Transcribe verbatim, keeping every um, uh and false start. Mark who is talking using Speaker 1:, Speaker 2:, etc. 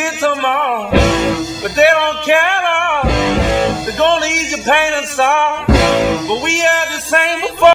Speaker 1: get some more, but they don't care at all. They're gonna ease your pain and sorrow, but we had the same before.